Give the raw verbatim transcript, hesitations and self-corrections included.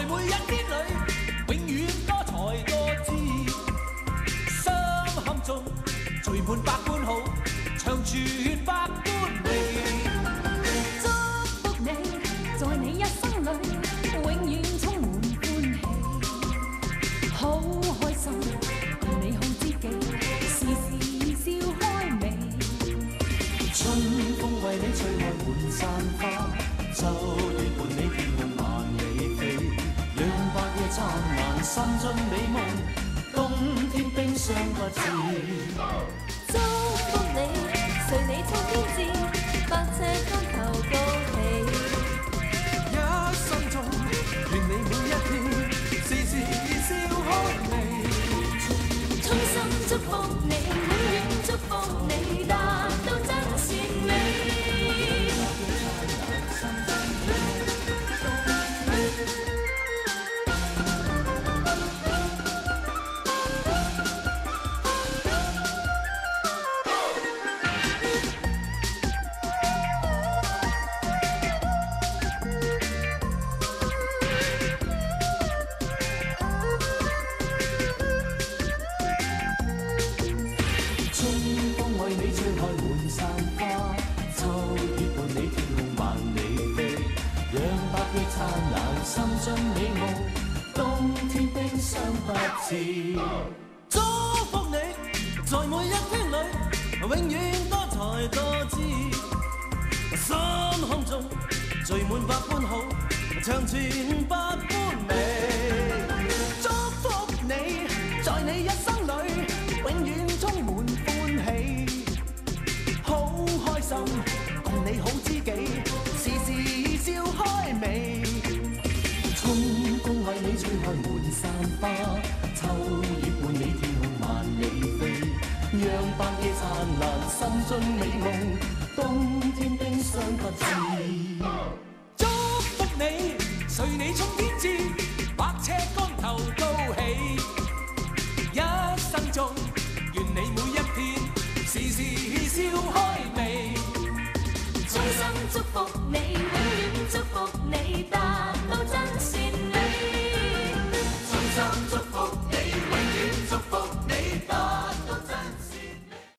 每一天里，永遠多才多姿。心坎中聚滿百般好，長存百般美。 祝福你，在你一生裏，永遠充滿歡喜，好開心，共你好知己，時時笑開眉。 春風為你吹開滿山花，秋月伴你天空萬里飛，讓白夜燦爛，心中美夢，冬天冰霜不至。 祝福你，隨你衝天志，百尺竿頭高起。 一生中，願你每一天，時時笑開眉。 衷心祝福你，永遠祝福你，達到真善美。心中美夢，冬天冰霜不至。祝福你，在每一天裏，永遠多才多姿。心坎中聚滿百般好，長存百般美。祝福你，在你一生裏，永遠充滿歡喜，好開心，共你好知己，時時笑開眉。春風為你吹開滿山花，秋月伴你天空萬里飛，讓白夜燦爛，心中美夢，